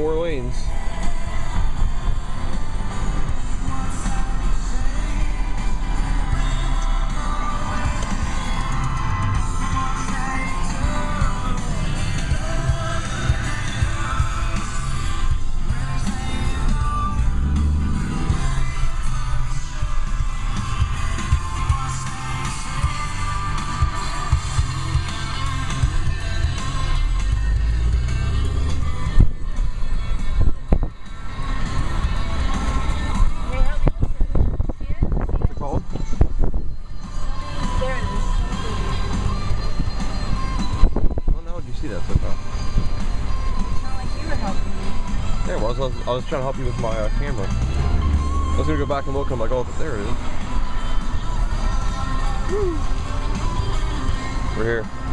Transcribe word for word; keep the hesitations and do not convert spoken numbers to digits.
four lanes. Yeah, well, I, was, I, was, I was trying to help you with my uh, camera. I was gonna go back and look. I'm like, oh, there it is. Woo. We're here.